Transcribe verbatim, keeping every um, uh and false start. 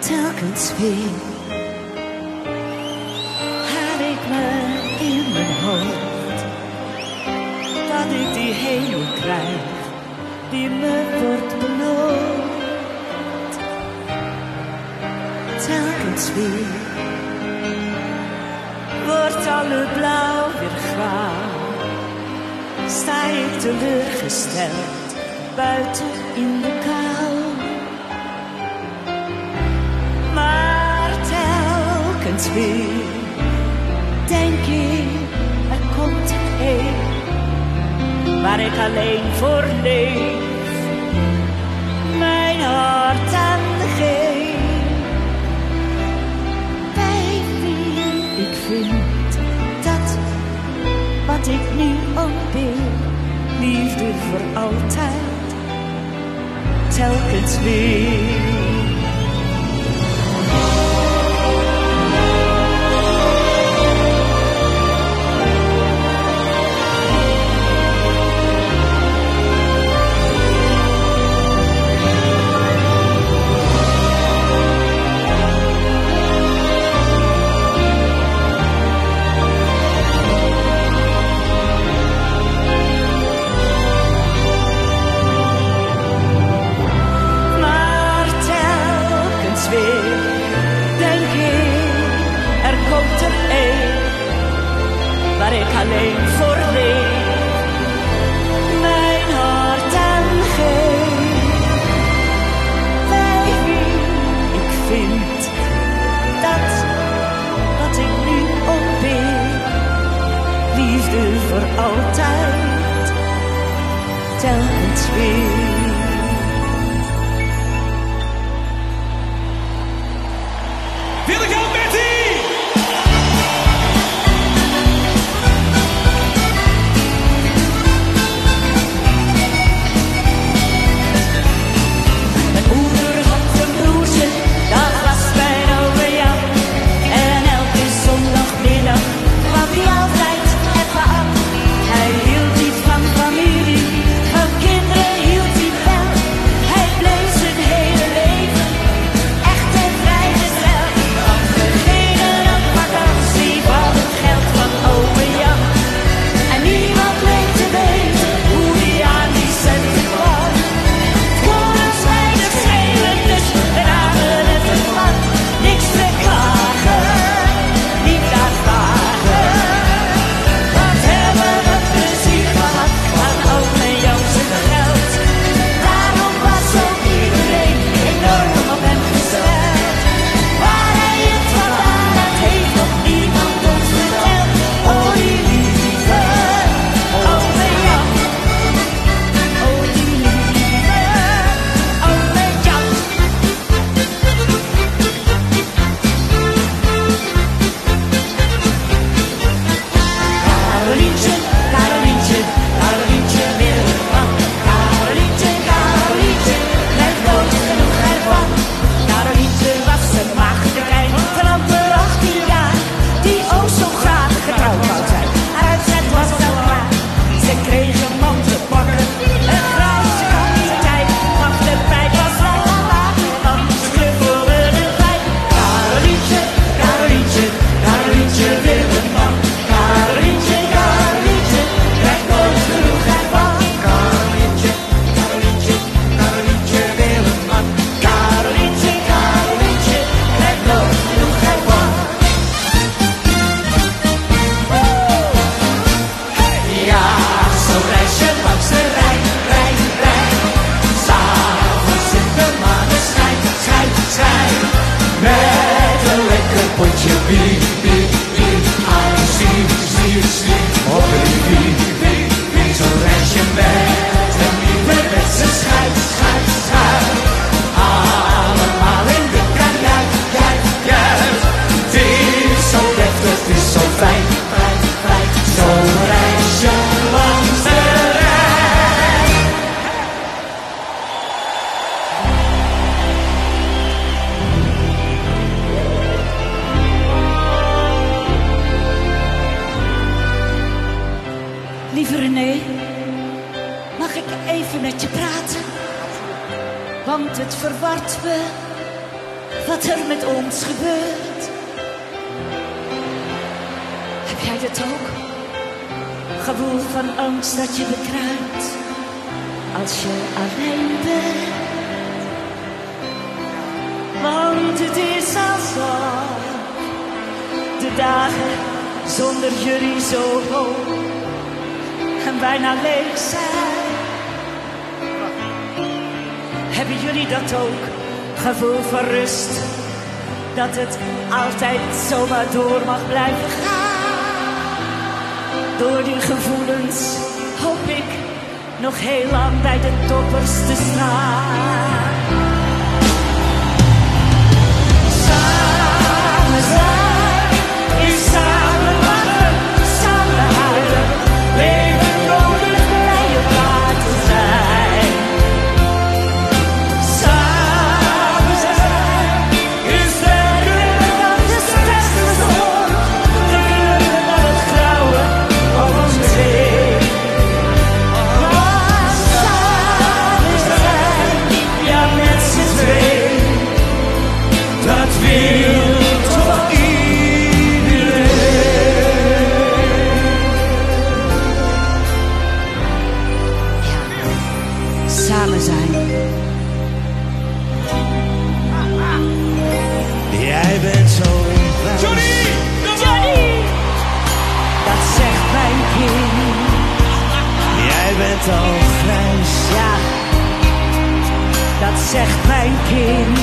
telkens weer haal ik me in mijn hoofd dat ik die hemel krijg die me wordt beloofd. Telkens weer wordt alle blauw weer grauw, sta ik teleurgesteld buiten in de kou. Maar telkens weer denk ik, er komt een een waar ik alleen voor leef, mijn hart aan geef. Bij wie ik vind dat wat ik nu ontbeer, liefde voor altijd, telkens weer. Waar ik alleen voor leef, mijn hart aan geef. Bij wie ik vind dat wat ik nu ontbeer, liefde voor altijd, telkens weer. Wil ik ook met die? Lieve René, mag ik even met je praten? Want het verwart me wat er met ons gebeurt. Heb jij dat ook? Gevoel van angst dat je bekruipt als je alleen bent. Want het is alsof de dagen zonder jullie zo hoog en bijna leeg zijn. Hebben jullie dat ook? Gevoel van rust, dat het altijd zomaar door mag blijven gaan. Door die gevoelens hoop ik nog heel lang bij de toppers te staan. Samen zijn is samen lachen, samen huilen, leven nodig blij op laten zijn. Samen zijn is sterker dan de sterkste zon, drukker dan het grauwe om ons heen. Maar samen zijn, ja met z'n twee, dat wil toch iedereen. Ja, samen zijn. Jij bent zo grijs. Johnny! Johnny, dat zegt mijn kind. Jij bent al grijs. Ja, dat zegt mijn kind.